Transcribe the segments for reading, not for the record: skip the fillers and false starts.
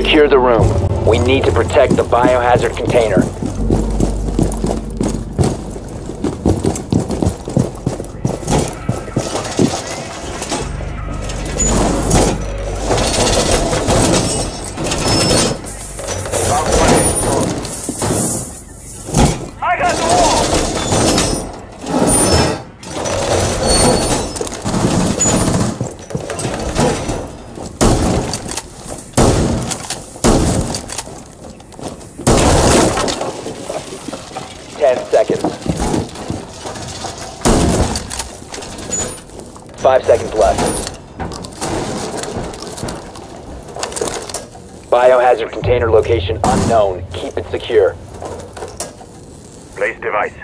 Secure the room. We need to protect the biohazard container. I got the wall! 10 seconds. 5 seconds left. Biohazard container location unknown. Keep it secure. Place device.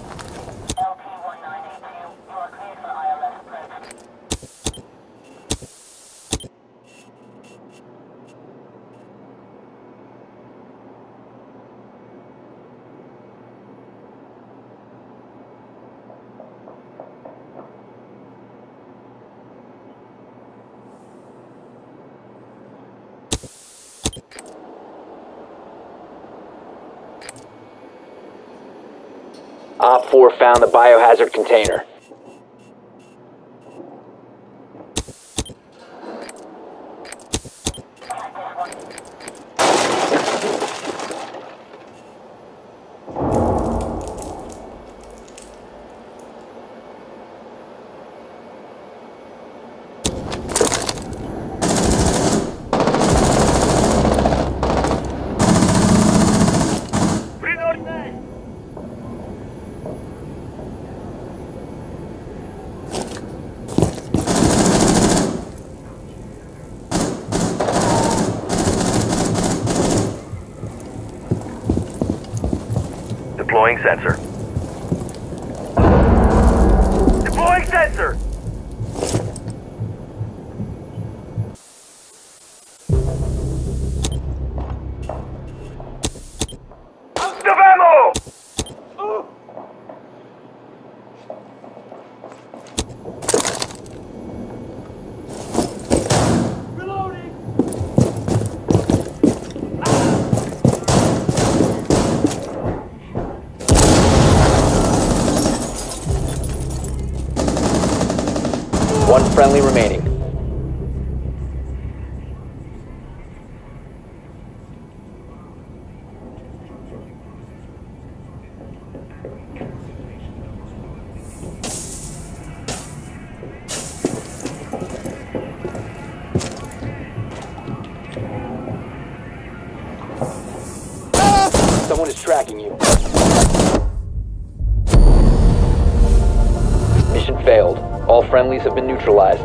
Op 4 found the biohazard container. Deploying sensor. Deploying sensor! Out of ammo! One friendly remaining. Someone is tracking you. Mission failed. All friendlies have been neutralized.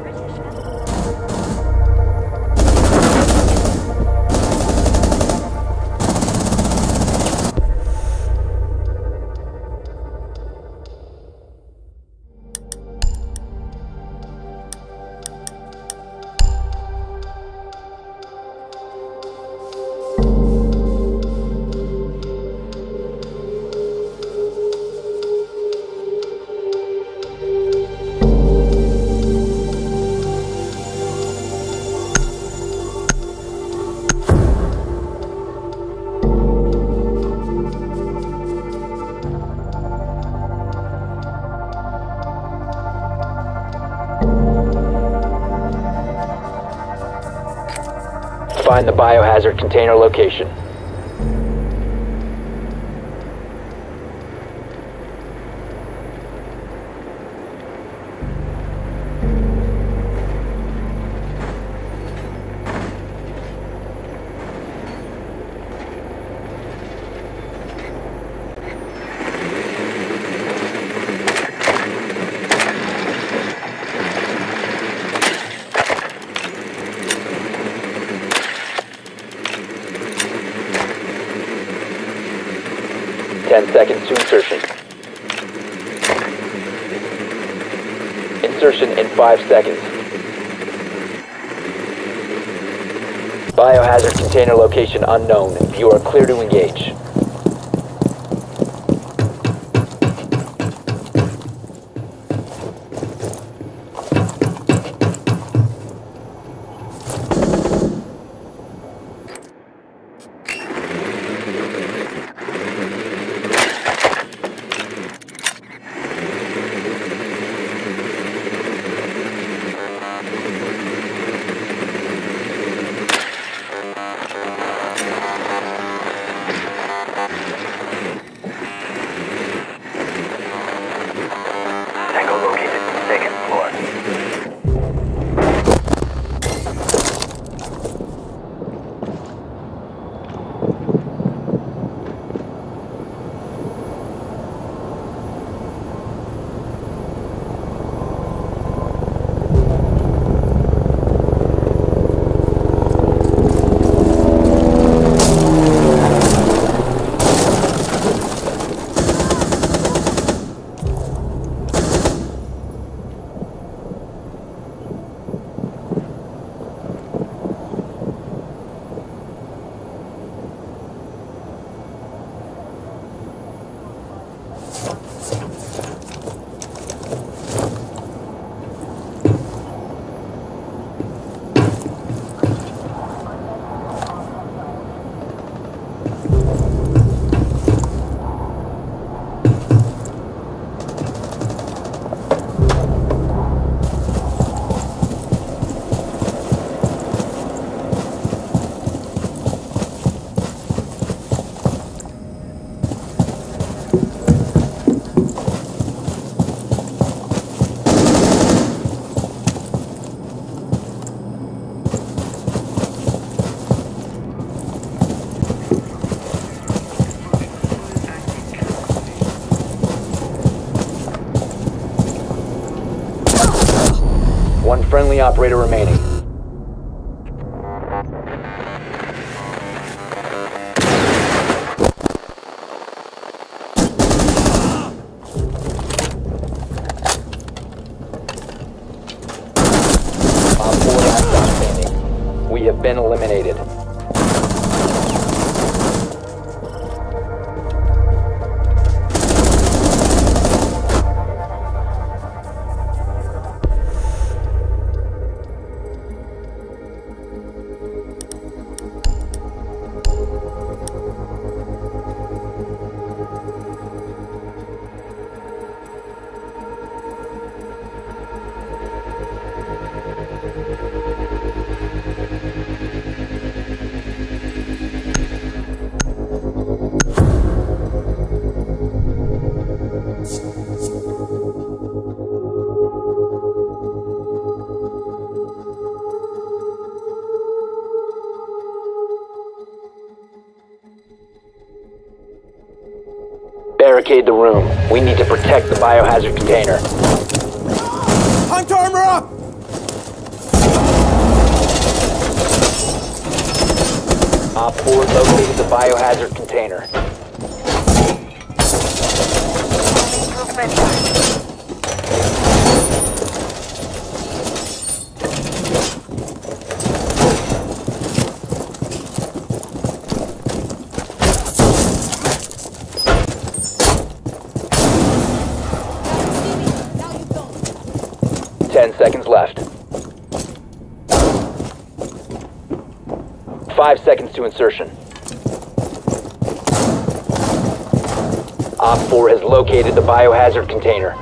Find the biohazard container location. Seconds to insertion. Insertion in 5 seconds. Biohazard container location unknown. You are clear to engage. One friendly operator remaining. Op 4 last stop standing. We have been eliminated. Barricade the room. We need to protect the biohazard container. Hunt armor up! Op 4 located the biohazard container. Now you don't. 10 seconds left. 5 seconds to insertion. Op 4 has located the biohazard container.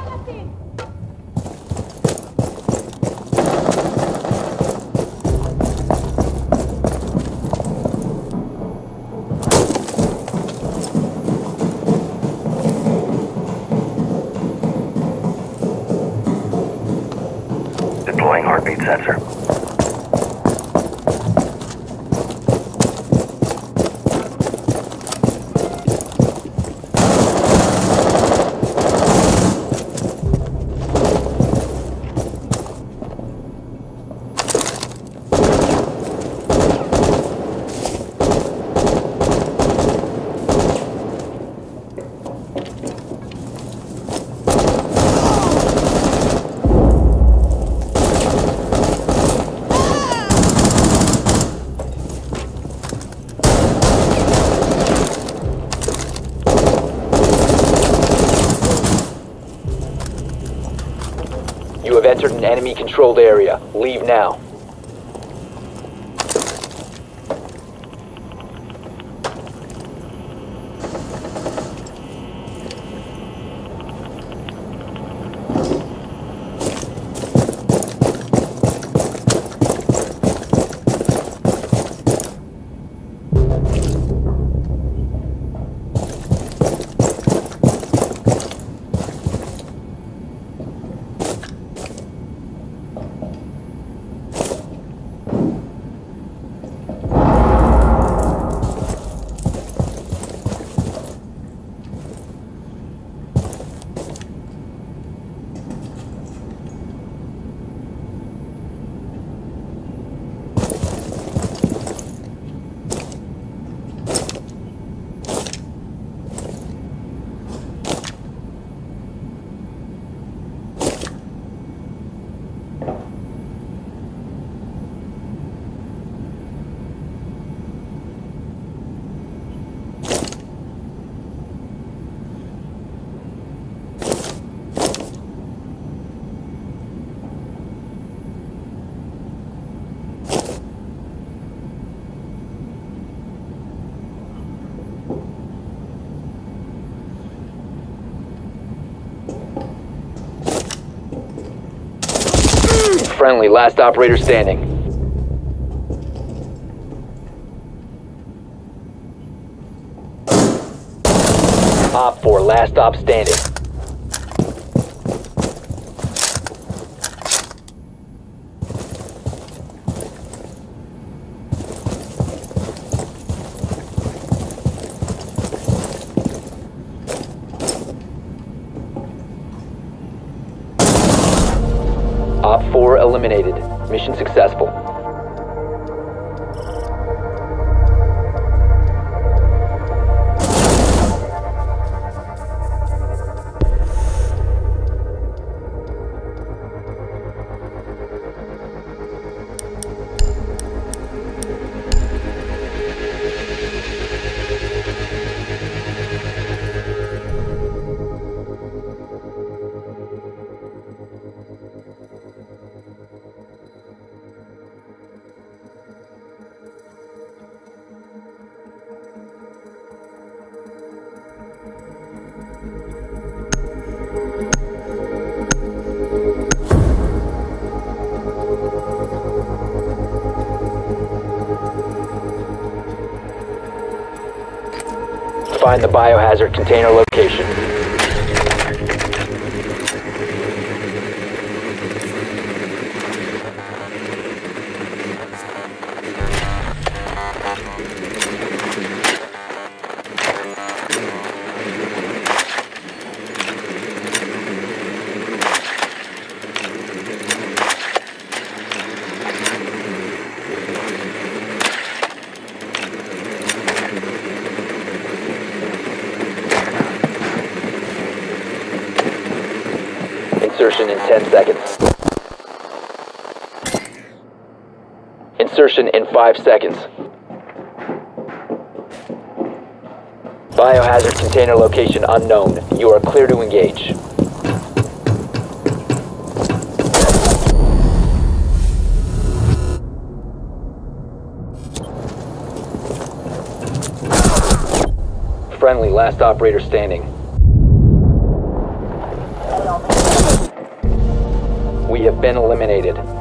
Deploying heartbeat sensor. You have entered an enemy-controlled area. Leave now. Friendly, last operator standing. Op 4, last stop standing. Op 4 eliminated. Mission successful. Find the biohazard container location. Insertion in 10 seconds. Insertion in 5 seconds. Biohazard container location unknown. You are clear to engage. Friendly, last operator standing. We have been eliminated.